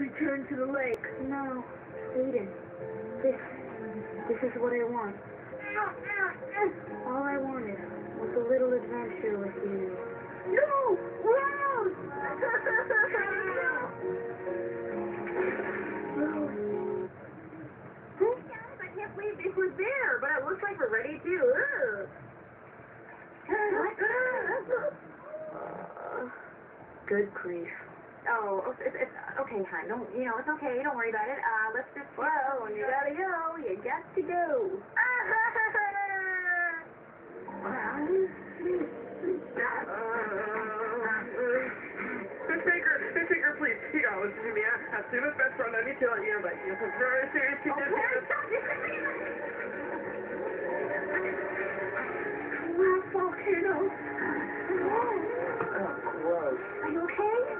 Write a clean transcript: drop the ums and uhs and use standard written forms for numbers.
return to the lake. No, Aiden. This is what I want. All I wanted was a little adventure with you. No! Rose! I can't believe they were there, but it looks like we're ready to. Good grief. Oh, it's okay, hon. Don't it's okay. Don't worry about it. Let's just. Well, when you gotta go, you got to go. Miss Baker, please, you gotta listen to me. As soon as best friend, I need to let you know that you have very serious condition. Volcano. Oh, gross. Are you okay?